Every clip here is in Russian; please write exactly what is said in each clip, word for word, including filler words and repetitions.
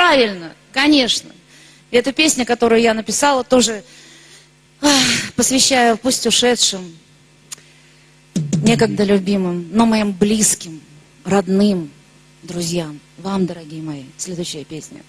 Правильно, конечно. И эту песню, которую я написала, тоже ах, посвящаю пусть ушедшим, некогда любимым, но моим близким, родным, друзьям. Вам, дорогие мои, следующая песня.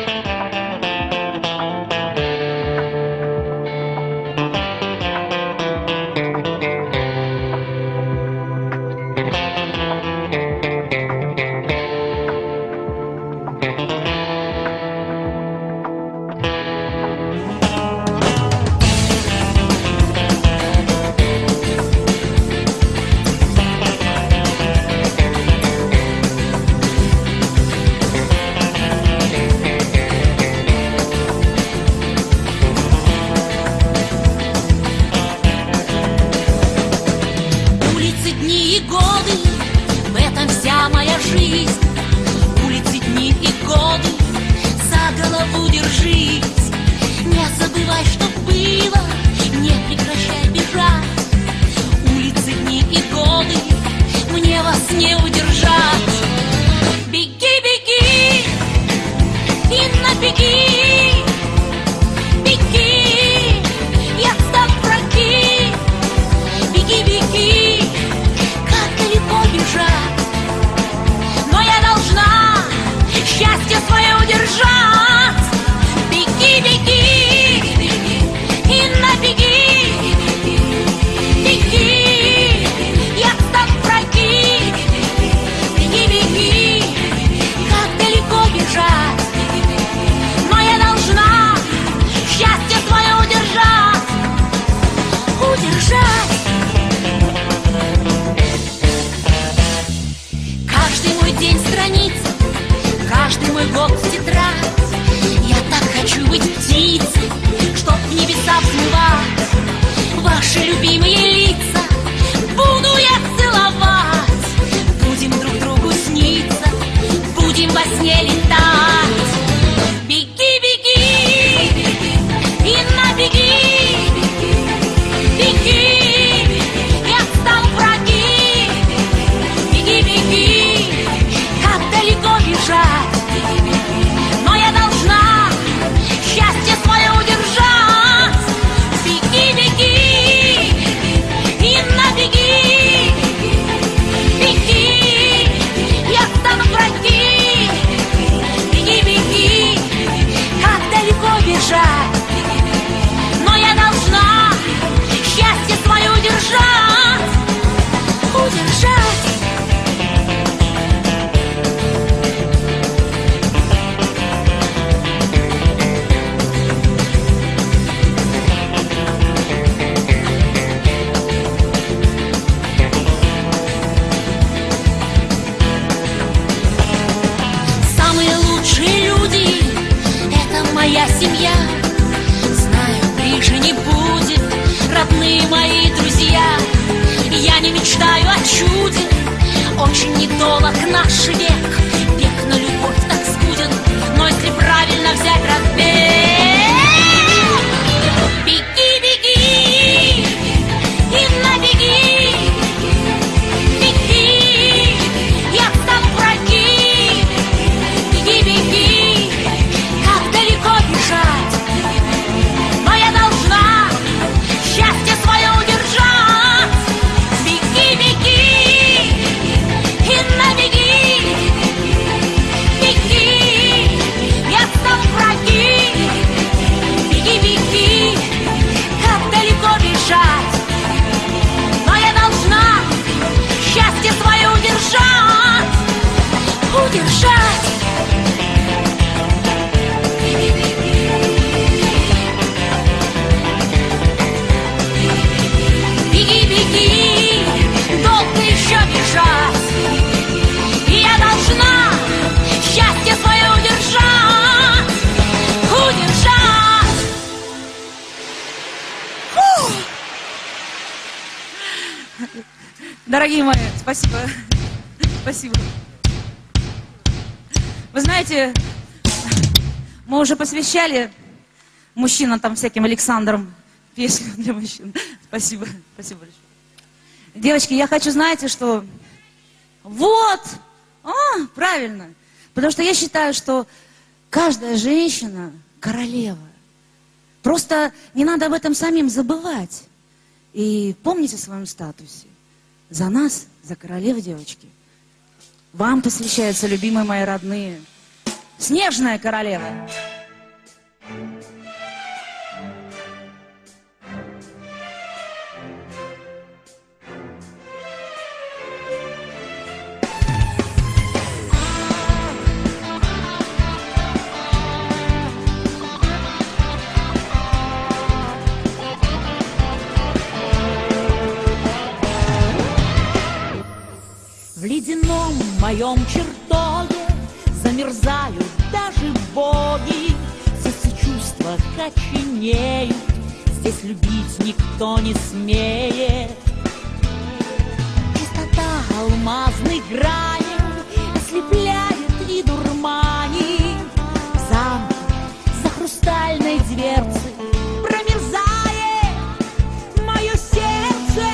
Дорогие мои, спасибо. Спасибо. Вы знаете, мы уже посвящали мужчинам там всяким Александрам песню для мужчин. Спасибо. Спасибо большое. Девочки, я хочу, знаете, что... Вот! А, правильно. Потому что я считаю, что Каждая женщина королева. Просто не надо об этом самим забывать. И помните о своем статусе. За нас, за королев, девочки. Вам посвящаются, любимые мои родные. Снежная королева. В ледяном моем чертоге замерзают даже боги. Сердце чувства коченеют, здесь любить никто не смеет. Чистота алмазных граней ослепляет и дурманит. В замке за хрустальной дверцей промерзает мое сердце.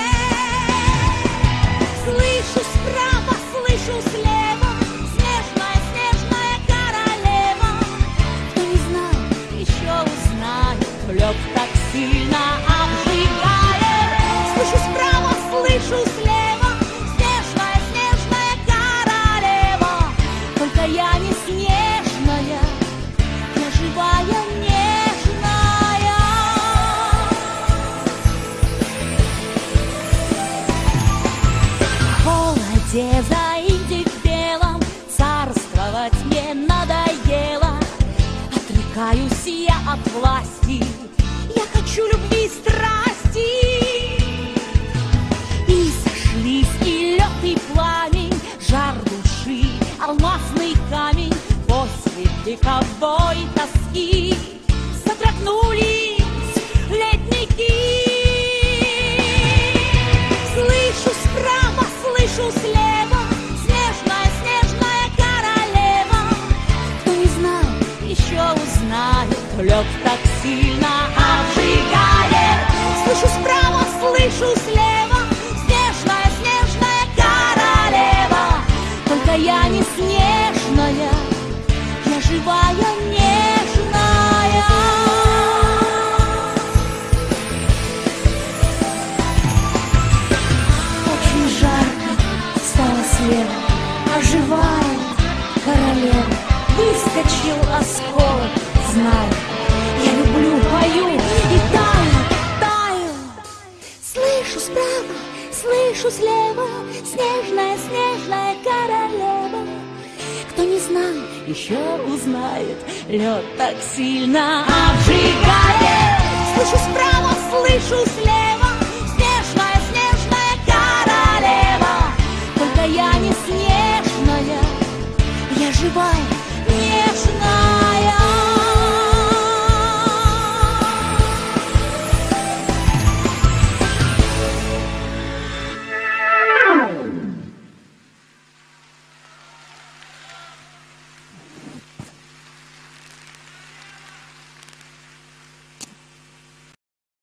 Слышу справа, слышу слева, снежная, снежная королева. Кто не знает, еще узнает, лед так сильно обжигает. Слышу справа, слышу слева, снежная, снежная королева. Только я не снежная, я живая, нежная. В холоде за Индик белом царствовать мне надоело. Отрекаюсь я от власти, я хочу любви, страсти. И сошлись и лед, и пламень, жар души, алмазный камень. После вековой тоски содрогнулись ледники. Слышу справа, слышу слева, снежная, снежная королева. Кто не знал, еще узнает, лед так сильно обжигает. Слышу справа, слышу слева, снежная, снежная королева. Только я не снежная, я живая, нежная. Очень жарко стало слева, оживает королева. Выскочил осколок, знаю, я люблю, пою и таю, таю. Слышу справа, слышу слева, снежная, снежная королева. Кто не знал, еще узнает, лед так сильно обжигает. Слышу справа, слышу слева,